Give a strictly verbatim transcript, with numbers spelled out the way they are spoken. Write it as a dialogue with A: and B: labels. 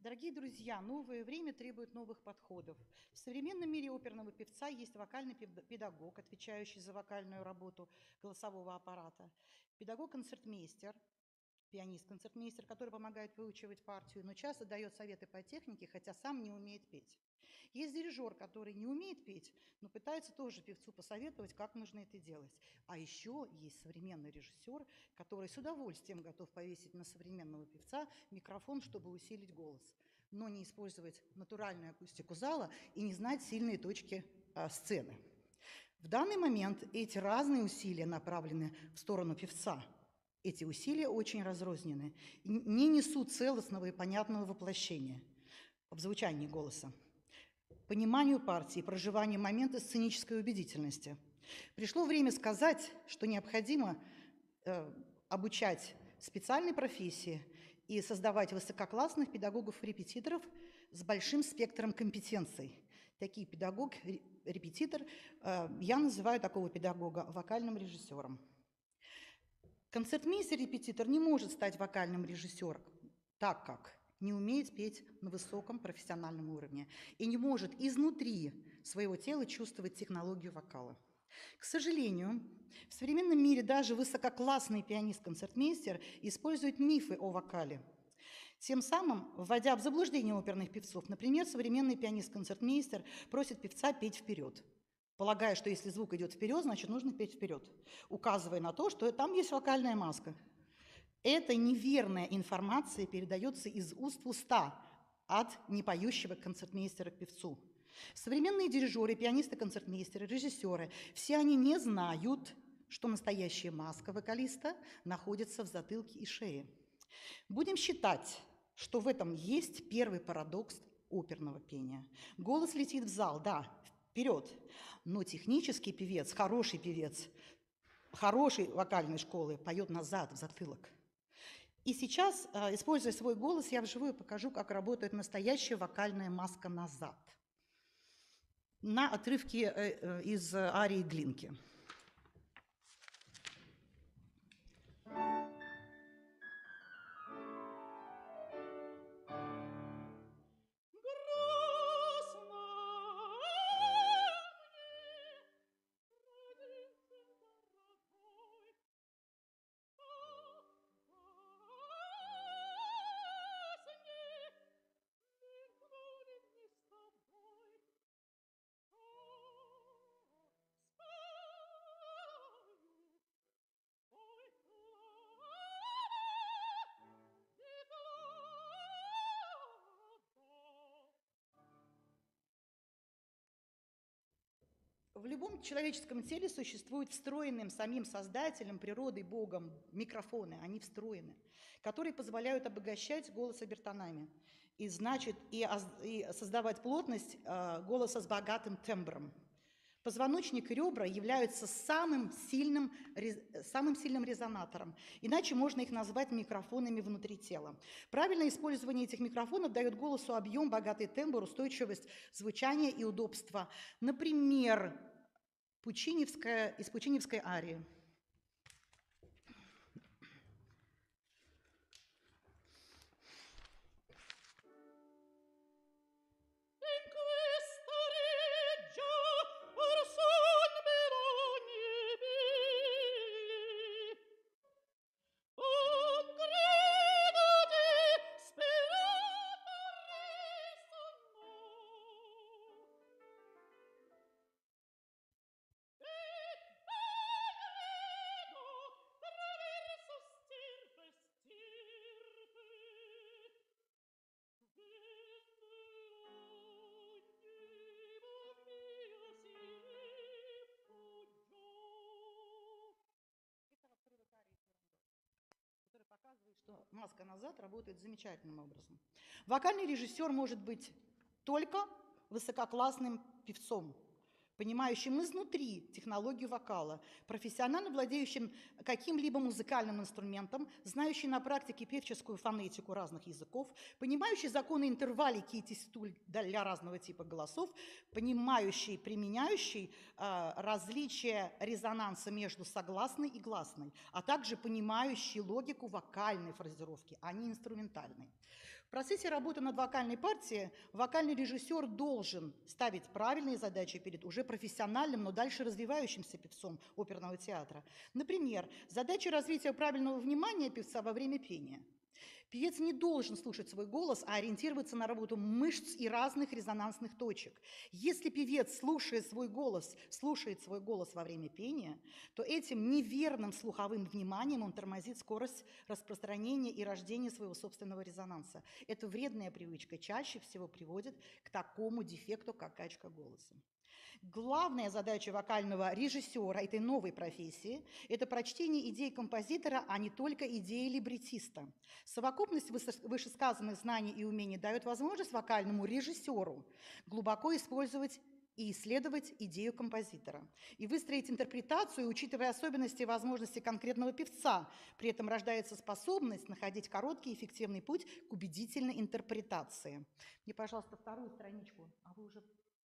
A: Дорогие друзья, новое время требует новых подходов. В современном мире оперного певца есть вокальный педагог, отвечающий за вокальную работу голосового аппарата, педагог-концертмейстер, пианист-концертмейстер, который помогает выучивать партию, но часто дает советы по технике, хотя сам не умеет петь. Есть дирижер, который не умеет петь, но пытается тоже певцу посоветовать, как нужно это делать. А еще есть современный режиссер, который с удовольствием готов повесить на современного певца микрофон, чтобы усилить голос, но не использовать натуральную акустику зала и не знать сильные точки а, сцены. В данный момент эти разные усилия направлены в сторону певца. Эти усилия очень разрознены и не несут целостного и понятного воплощения в звучании голоса, пониманию партии, проживанию момента сценической убедительности. Пришло время сказать, что необходимо э, обучать специальной профессии и создавать высококлассных педагогов-репетиторов с большим спектром компетенций. Такие педагог, репетитор, э, я называю такого педагога вокальным режиссером. Концертмейстер-репетитор не может стать вокальным режиссером, так как не умеет петь на высоком профессиональном уровне и не может изнутри своего тела чувствовать технологию вокала. К сожалению, в современном мире даже высококлассный пианист-концертмейстер использует мифы о вокале, тем самым вводя в заблуждение оперных певцов. Например, современный пианист-концертмейстер просит певца петь вперед, полагая, что если звук идет вперед, значит нужно петь вперед, указывая на то, что там есть вокальная маска. Эта неверная информация передается из уст в уста от непоющего концертмейстера к певцу. Современные дирижеры, пианисты, концертмейстеры, режиссеры, все они не знают, что настоящая маска вокалиста находится в затылке и шее. Будем считать, что в этом есть первый парадокс оперного пения. Голос летит в зал, да, вперед, но технический певец, хороший певец, хорошей вокальной школы поет назад, в затылок. И сейчас, используя свой голос, я вживую покажу, как работает настоящая вокальная маска назад. На отрывке из арии Глинки. В любом человеческом теле существуют встроенным самим Создателем, природой, Богом микрофоны, они встроены, которые позволяют обогащать голос обертонами и, значит, и, и создавать плотность э, голоса с богатым тембром. Позвоночник и ребра являются самым сильным, самым сильным резонатором, иначе можно их назвать микрофонами внутри тела. Правильное использование этих микрофонов дает голосу объем, богатый тембр, устойчивость, звучание и удобство. Например, Пучиневская, из Пучиневской арии. Который показывает, что маска назад работает замечательным образом. Вокальный режиссер может быть только высококлассным певцом, понимающим изнутри технологию вокала, профессионально владеющим каким-либо музыкальным инструментом, знающий на практике певческую фонетику разных языков, понимающий законы интервалики и тесситуль для разного типа голосов, понимающий, применяющий э, различия резонанса между согласной и гласной, а также понимающий логику вокальной фразировки, а не инструментальной. В процессе работы над вокальной партией вокальный режиссер должен ставить правильные задачи перед уже профессиональным, но дальше развивающимся певцом оперного театра. Например, задача развития правильного внимания певца во время пения. Певец не должен слушать свой голос, а ориентироваться на работу мышц и разных резонансных точек. Если певец слушает свой голос, слушает свой голос во время пения, то этим неверным слуховым вниманием он тормозит скорость распространения и рождения своего собственного резонанса. Эта вредная привычка чаще всего приводит к такому дефекту, как качка голоса. Главная задача вокального режиссера этой новой профессии – это прочтение идей композитора, а не только идеи либретиста. Совокупность вышесказанных знаний и умений дает возможность вокальному режиссеру глубоко использовать и исследовать идею композитора, и выстроить интерпретацию, учитывая особенности и возможности конкретного певца. При этом рождается способность находить короткий и эффективный путь к убедительной интерпретации. Мне, пожалуйста, вторую страничку. А вы уже